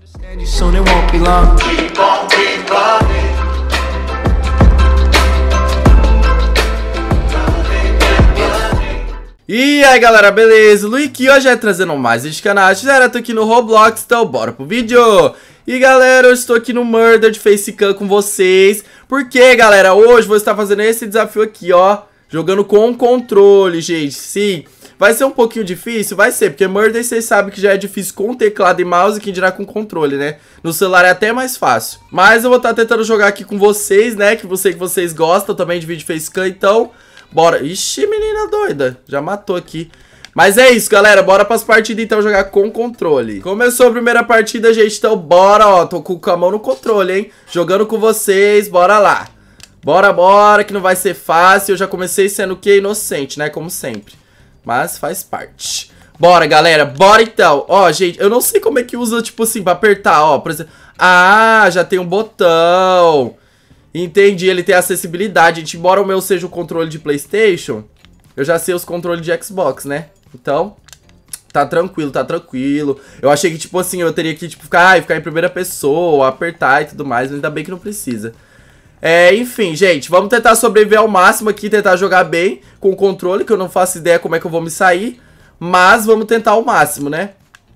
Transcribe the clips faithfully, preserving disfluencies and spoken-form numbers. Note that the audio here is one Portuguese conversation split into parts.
E aí galera, beleza? Luiz aqui hoje é trazendo mais vídeo do canal. Já tô aqui no Roblox, então bora pro vídeo. E galera, eu estou aqui no Murder de Facecam com vocês. Porque galera, hoje vou estar fazendo esse desafio aqui, ó, jogando com controle, gente. Sim, vai ser um pouquinho difícil, vai ser, porque Murder vocês sabem que já é difícil com teclado e mouse, quem dirá com controle, né? No celular é até mais fácil. Mas eu vou estar tentando jogar aqui com vocês, né? Que eu sei que vocês gostam também de vídeo Facecam, então bora. Ixi, menina doida, já matou aqui. Mas é isso, galera, bora pras partidas então jogar com controle. Começou a primeira partida, gente, então bora, ó. Tô com a mão no controle, hein? Jogando com vocês, bora lá. Bora, bora, que não vai ser fácil. Eu já comecei sendo o quê? Inocente, né? Como sempre. Mas faz parte. Bora, galera, bora então. Ó, gente, eu não sei como é que usa, tipo assim, pra apertar, ó. Por exemplo, ah, já tem um botão. Entendi, ele tem acessibilidade. Gente, embora o meu seja o controle de PlayStation, eu já sei os controles de Xbox, né? Então, tá tranquilo, tá tranquilo. Eu achei que, tipo assim, eu teria que, tipo, ficar, ah, ficar em primeira pessoa, apertar e tudo mais, mas ainda bem que não precisa. É, enfim, gente, vamos tentar sobreviver ao máximo aqui, tentar jogar bem com o controle, que eu não faço ideia como é que eu vou me sair. Mas vamos tentar ao máximo, né?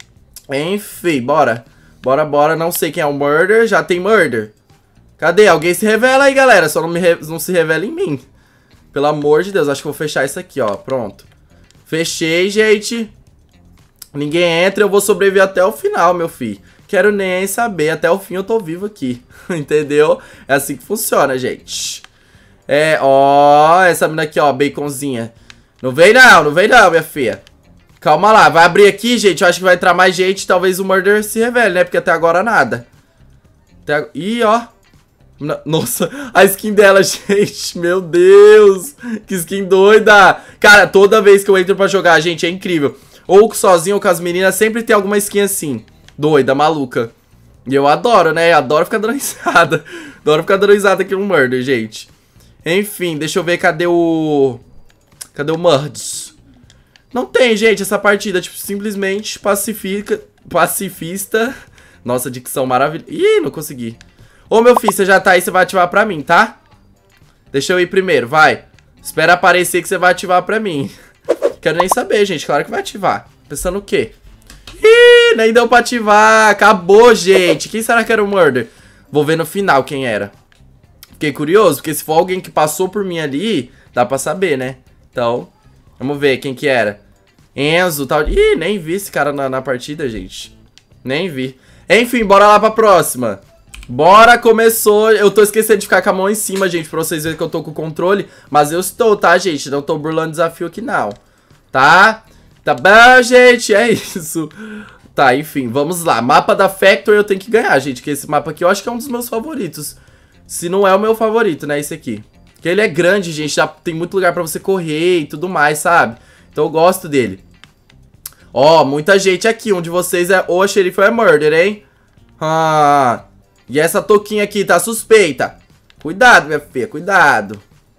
Enfim, bora. Bora, bora, não sei quem é o Murder, já tem Murder. Cadê? Alguém se revela aí, galera. Só não, me re... não se revela em mim. Pelo amor de Deus. Acho que vou fechar isso aqui, ó. Pronto. Fechei, gente. Ninguém entra. Eu vou sobreviver até o final, meu filho. Quero nem saber. Até o fim eu tô vivo aqui. Entendeu? É assim que funciona, gente. É, ó. Essa mina aqui, ó. Baconzinha. Não vem não. Não vem não, minha filha. Calma lá. Vai abrir aqui, gente. Eu acho que vai entrar mais gente. Talvez o Murder se revele, né? Porque até agora nada. Até... Ih, ó. Nossa, a skin dela, gente, meu Deus, que skin doida. Cara, toda vez que eu entro pra jogar, gente, é incrível. Ou sozinho ou com as meninas, sempre tem alguma skin assim, doida, maluca. E eu adoro, né, adoro ficar dando risada. Adoro ficar dando risada aqui no Murder, gente. Enfim, deixa eu ver, cadê o... Cadê o Murds? Não tem, gente, essa partida, tipo, simplesmente pacifica... pacifista. Nossa, dicção maravilhosa. Ih, não consegui. Ô, meu filho, você já tá aí, você vai ativar pra mim, tá? Deixa eu ir primeiro, vai. Espera aparecer que você vai ativar pra mim. Quero nem saber, gente, claro que vai ativar. Pensando o quê? Ih, nem deu pra ativar. Acabou, gente. Quem será que era o Murder? Vou ver no final quem era. Fiquei curioso, porque se for alguém que passou por mim ali, dá pra saber, né? Então, vamos ver quem que era. Enzo, tal. Ih, nem vi esse cara na, na partida, gente. Nem vi. Enfim, bora lá pra próxima. Bora, começou. Eu tô esquecendo de ficar com a mão em cima, gente, pra vocês verem que eu tô com o controle. Mas eu estou, tá, gente? Não tô burlando desafio aqui, não. Tá? Tá bom, gente? É isso. Tá, enfim, vamos lá. Mapa da Factory eu tenho que ganhar, gente. Que esse mapa aqui eu acho que é um dos meus favoritos. Se não é o meu favorito, né? Esse aqui. Porque ele é grande, gente. Já tem muito lugar pra você correr e tudo mais, sabe? Então eu gosto dele. Ó, muita gente aqui. Um de vocês é ou a xerife ou é Murder, hein? Ah... E essa touquinha aqui tá suspeita. Cuidado, minha filha, cuidado.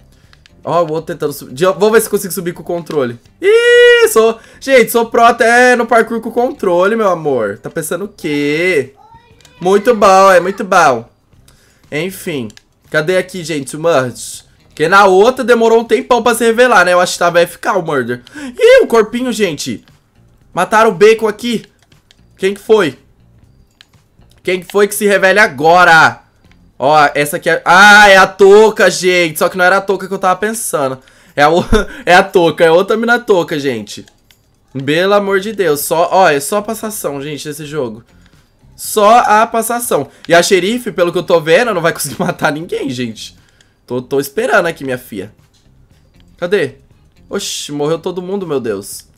Ó, o outro tentando subir. Vou ver se consigo subir com o controle. Ih, sou... Gente, sou pro até no parkour com o controle, meu amor. Tá pensando o quê? Muito bom, é muito bom. Enfim. Cadê aqui, gente, o Murder? Porque na outra demorou um tempão pra se revelar, né? Eu acho que tava F K o Murder. Ih, o corpinho, gente. Mataram o Bacon aqui. Quem que foi? Quem foi que se revele agora? Ó, essa aqui é... Ah, é a touca, gente. Só que não era a touca que eu tava pensando. É a, o... é a touca, é outra mina touca, gente. Pelo amor de Deus. Só, ó, é só passação, gente, esse jogo. Só a passação. E a xerife, pelo que eu tô vendo, não vai conseguir matar ninguém, gente. Tô, tô esperando aqui, minha filha. Cadê? Oxi, morreu todo mundo, meu Deus.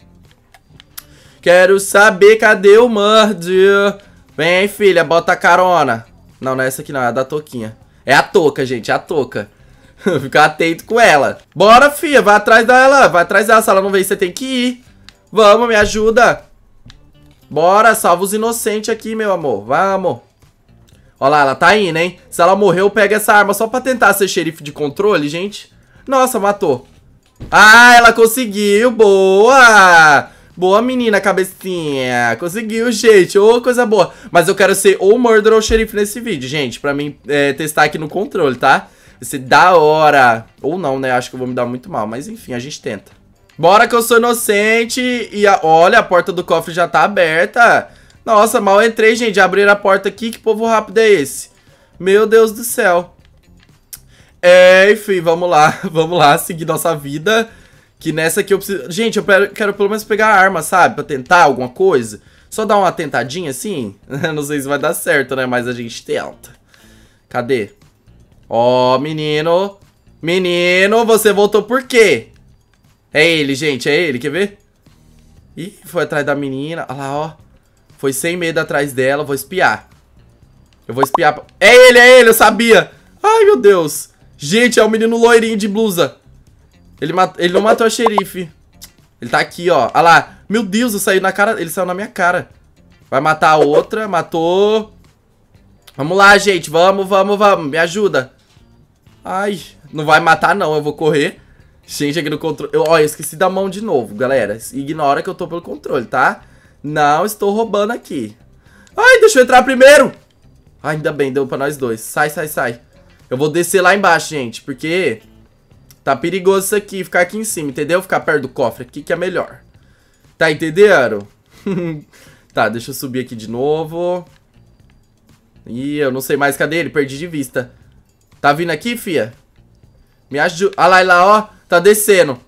Quero saber cadê o Murder. Vem, filha, bota a carona. Não, não é essa aqui não, é a da touquinha. É a touca, gente, é a touca. Fica atento com ela. Bora, filha, vai atrás dela. Vai atrás dela, se ela não vem, você tem que ir. Vamos, me ajuda. Bora, salva os inocentes aqui, meu amor. Vamos. Olha lá, ela tá indo, hein. Se ela morreu, pega essa arma só pra tentar ser xerife de controle, gente. Nossa, matou. Ah, ela conseguiu, boa. Boa, menina, cabecinha. Conseguiu, gente. Ô, coisa boa. Mas eu quero ser ou Murder ou Xerife nesse vídeo, gente. Pra mim é, testar aqui no controle, tá? Vai ser da hora. Ou não, né? Acho que eu vou me dar muito mal. Mas enfim, a gente tenta. Bora que eu sou inocente. E a, olha, a porta do cofre já tá aberta. Nossa, mal entrei, gente. Abriram a porta aqui. Que povo rápido é esse? Meu Deus do céu. É, enfim, vamos lá. Vamos lá, seguir nossa vida. Que nessa aqui eu preciso... Gente, eu quero pelo menos pegar a arma, sabe? Pra tentar alguma coisa. Só dar uma tentadinha assim. Não sei se vai dar certo, né? Mas a gente tenta. Cadê? Ó, oh, menino. Menino, você voltou por quê? É ele, gente. É ele, quer ver? Ih, foi atrás da menina. Olha lá, ó. Foi sem medo atrás dela. Vou espiar. Eu vou espiar. É ele, é ele, eu sabia. Ai, meu Deus. Gente, é o menino loirinho de blusa. Ele, mat... ele não matou a xerife. Ele tá aqui, ó. Olha lá. Meu Deus, eu saí na cara... Ele saiu na minha cara. Vai matar a outra. Matou. Vamos lá, gente. Vamos, vamos, vamos. Me ajuda. Ai. Não vai matar, não. Eu vou correr. Gente, aqui no controle... Eu, ó, eu esqueci da mão de novo, galera. Ignora que eu tô pelo controle, tá? Não estou roubando aqui. Ai, deixa eu entrar primeiro. Ai, ainda bem. Deu pra nós dois. Sai, sai, sai. Eu vou descer lá embaixo, gente. Porque... Tá perigoso isso aqui, ficar aqui em cima, entendeu? Ficar perto do cofre aqui que é melhor. Tá entendendo? Tá, deixa eu subir aqui de novo. Ih, eu não sei mais, cadê ele? Perdi de vista. Tá vindo aqui, fia? Me ajuda. Ah lá, lá, ó. Tá descendo.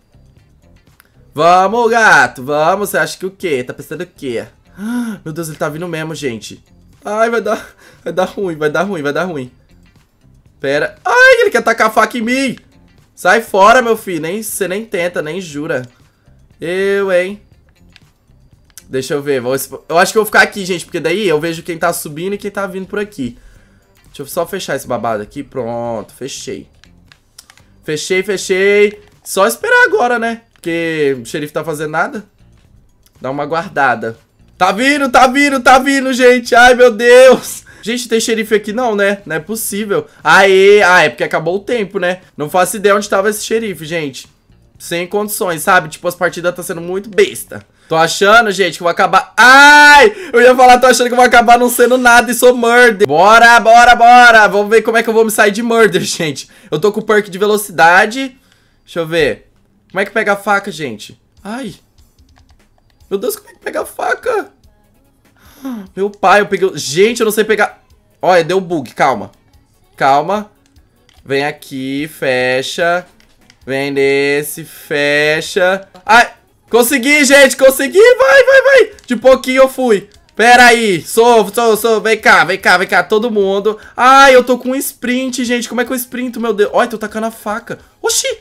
Vamos, gato, vamos. Você acha que o quê? Tá pensando o quê? Meu Deus, ele tá vindo mesmo, gente. Ai, vai dar... Vai dar ruim, vai dar ruim, vai dar ruim. Pera. Ai, ele quer tacar a faca em mim. Sai fora, meu filho. Nem, você nem tenta, nem jura. Eu, hein. Deixa eu ver. Vou, eu acho que eu vou ficar aqui, gente. Porque daí eu vejo quem tá subindo e quem tá vindo por aqui. Deixa eu só fechar esse babado aqui. Pronto, fechei. Fechei, fechei. Só esperar agora, né? Porque o xerife tá fazendo nada. Dá uma guardada. Tá vindo, tá vindo, tá vindo, gente. Ai, meu Deus. Gente, tem xerife aqui não, né? Não é possível. Aê, ah, é porque acabou o tempo, né? Não faço ideia onde tava esse xerife, gente. Sem condições, sabe? Tipo, as partidas tá sendo muito besta. Tô achando, gente, que eu vou acabar... Ai! Eu ia falar, tô achando que eu vou acabar não sendo nada e sou murder. Bora, bora, bora. Vamos ver como é que eu vou me sair de murder, gente. Eu tô com o perk de velocidade. Deixa eu ver. Como é que pega a faca, gente? Ai. Meu Deus, como é que pega a faca? Meu pai, eu peguei... Gente, eu não sei pegar... Olha, deu bug, calma. Calma. Vem aqui, fecha. Vem nesse, fecha. Ai, consegui, gente, consegui. Vai, vai, vai. De pouquinho eu fui. Pera aí, sou, sou, sou. Vem cá, vem cá, vem cá, todo mundo. Ai, eu tô com um sprint, gente. Como é que eu sprinto, meu Deus? Olha, tô tacando a faca. Oxi.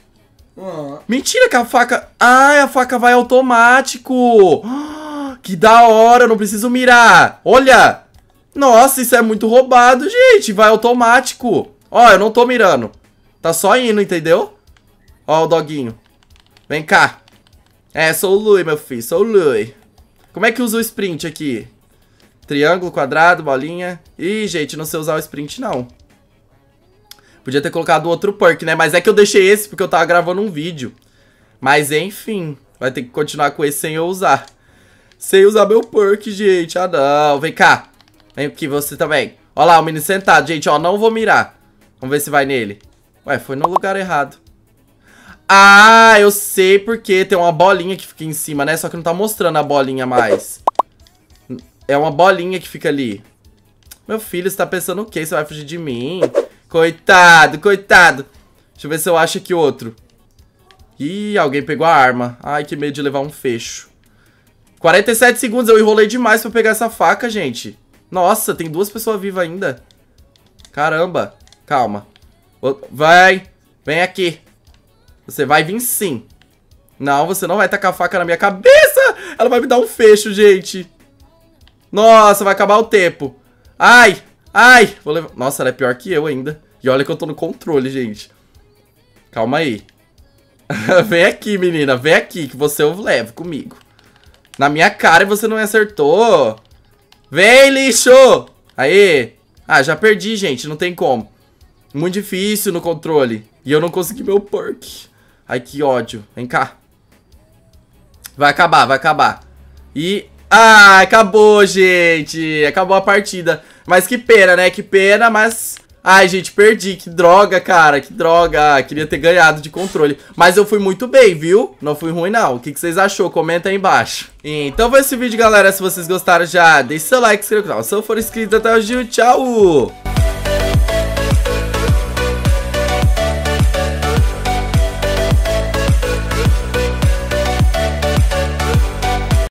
Mentira que a faca... Ai, a faca vai automático. Que da hora, não preciso mirar. Olha. Nossa, isso é muito roubado, gente. Vai automático. Ó, eu não tô mirando. Tá só indo, entendeu? Ó o doguinho. Vem cá. É, sou o Lui, meu filho. Sou o Lui. Como é que usa o sprint aqui? Triângulo, quadrado, bolinha. Ih, gente, não sei usar o sprint, não. Podia ter colocado outro perk, né? Mas é que eu deixei esse porque eu tava gravando um vídeo. Mas, enfim. Vai ter que continuar com esse sem eu usar. Sem usar meu perk, gente. Ah, não. Vem cá. Vem aqui, você também. Ó lá, o menino sentado, gente. Ó, não vou mirar. Vamos ver se vai nele. Ué, foi no lugar errado. Ah, eu sei porque tem uma bolinha que fica em cima, né? Só que não tá mostrando a bolinha mais. É uma bolinha que fica ali. Meu filho, você tá pensando o quê? Você vai fugir de mim? Coitado, coitado. Deixa eu ver se eu acho aqui outro. Ih, alguém pegou a arma. Ai, que medo de levar um fecho. quarenta e sete segundos, eu enrolei demais pra pegar essa faca, gente. Nossa, tem duas pessoas vivas ainda. Caramba. Calma. Vai. Vem aqui. Você vai vir sim. Não, você não vai tacar a faca na minha cabeça. Ela vai me dar um fecho, gente. Nossa, vai acabar o tempo. Ai, ai. Vou levar... Nossa, ela é pior que eu ainda. E olha que eu tô no controle, gente. Calma aí. Vem aqui, menina. Vem aqui que você eu levo comigo. Na minha cara e você não me acertou. Vem, lixo. Aê. Ah, já perdi, gente. Não tem como. Muito difícil no controle. E eu não consegui meu perk. Ai, que ódio. Vem cá. Vai acabar, vai acabar. E... Ah, acabou, gente. Acabou a partida. Mas que pena, né? Que pena, mas... Ai, gente, perdi. Que droga, cara. Que droga. Queria ter ganhado de controle. Mas eu fui muito bem, viu? Não fui ruim, não. O que, que vocês achou? Comenta aí embaixo. Então foi esse vídeo, galera. Se vocês gostaram, já deixe seu like, se inscreva no canal. Se eu for inscrito, até hoje, tchau!